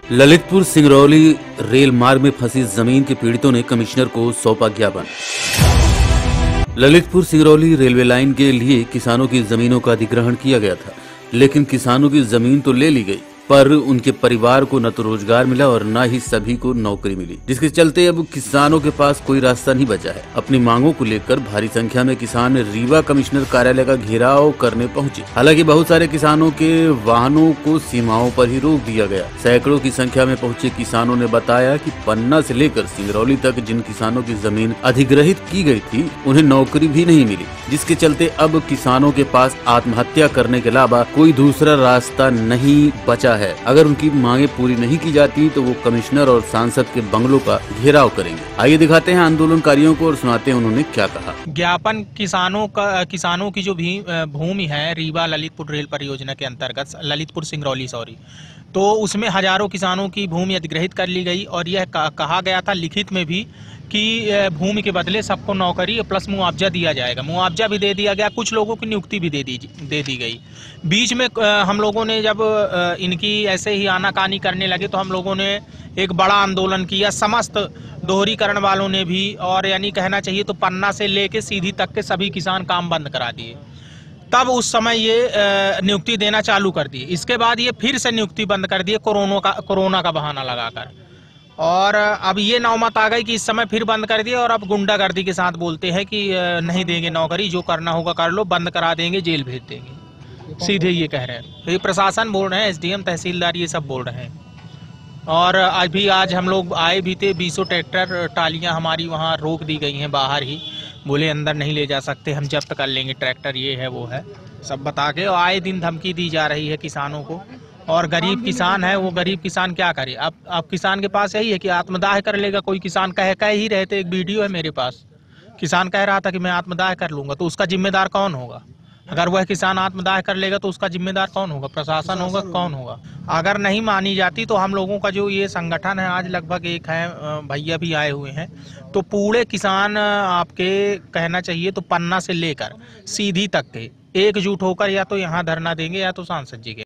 Lalitpur Singrauli rail मार्ग में फंसी जमीन के पीड़ितों ने कमिश्नर को सौंपा ज्ञापन। ललितपुर सिंगरौली रेलवे लाइन के लिए किसानों की जमीनों का अधिग्रहण किया गया था, लेकिन किसानों की जमीन तो ले ली गई, पर उनके परिवार को न तो रोजगार मिला और न ही सभी को नौकरी मिली, जिसके चलते अब किसानों के पास कोई रास्ता नहीं बचा है। अपनी मांगों को लेकर भारी संख्या में किसान रीवा कमिश्नर कार्यालय का घेराव करने पहुंचे। हालांकि बहुत सारे किसानों के वाहनों को सीमाओं पर ही रोक दिया गया। सैकड़ों की संख्या में पहुंचे किसानों ने बताया कि पन्ना से लेकर सिंगरौली तक जिन किसानों की जमीन अधिग्रहित की गई थी, उन्हें नौकरी भी नहीं मिली, जिसके चलते अब किसानों के पास आत्महत्या करने के अलावा कोई दूसरा रास्ता नहीं बचा है। अगर उनकी मांगे पूरी नहीं की जाती तो वो कमिश्नर और सांसद के बंगलों का घेराव करेंगे। आइए दिखाते हैं आंदोलनकारियों को और सुनाते हैं उन्होंने क्या कहा। ज्ञापन किसानों की जो भी भूमि है रीवा ललितपुर रेल परियोजना के अंतर्गत, ललितपुर सिंगरौली तो उसमें हजारों किसानों की भूमि अधिग्रहित कर ली गई और यह कहा गया था लिखित में भी कि भूमि के बदले सबको नौकरी प्लस मुआवजा दिया जाएगा। मुआवजा भी दे दिया गया, कुछ लोगों की नियुक्ति भी दे दी गई। बीच में हम लोगों ने जब इनकी ऐसे ही आनाकानी करने लगे तो हम लोगों ने एक बड़ा आंदोलन किया, समस्त दोहरीकरण वालों ने भी, और यानी कहना चाहिए तो पन्ना से लेके सीधी तक के सभी किसान काम बंद करा दिए। तब उस समय ये नियुक्ति देना चालू कर दिए। इसके बाद ये फिर से नियुक्ति बंद कर दिए कोरोना का बहाना लगाकर, और अब ये नौबत आ गई कि इस समय फिर बंद कर दिए और अब गुंडागर्दी के साथ बोलते हैं कि नहीं देंगे नौकरी, जो करना होगा कर लो, बंद करा देंगे, जेल भेज देंगे। सीधे ये कह रहे हैं। ये प्रशासन बोल रहे हैं, एसडीएम तहसीलदार ये सब बोल रहे हैं। और आज हम लोग आए भी थे, 20 ट्रैक्टर टालियां हमारी वहाँ रोक दी गई हैं बाहर ही, बोले अंदर नहीं ले जा सकते, हम जब्त कर लेंगे ट्रैक्टर, ये है वो है सब बता के। और आए दिन धमकी दी जा रही है किसानों को, और गरीब किसान है वो गरीब किसान क्या करे। अब किसान के पास यही है कि आत्मदाह कर लेगा। कोई किसान कह ही रहे थे, एक वीडियो है मेरे पास, किसान कह रहा था कि मैं आत्मदाह कर लूंगा, तो उसका जिम्मेदार कौन होगा? अगर वह किसान आत्मदाह कर लेगा तो उसका जिम्मेदार कौन होगा? प्रशासन होगा, कौन होगा? अगर नहीं मानी जाती तो हम लोगों का जो ये संगठन है, आज लगभग एक है भैया भी आए हुए हैं, तो पूरे किसान आपके कहना चाहिए तो पन्ना से लेकर सीधी तक के एकजुट होकर या तो यहाँ धरना देंगे या तो सांसद जी के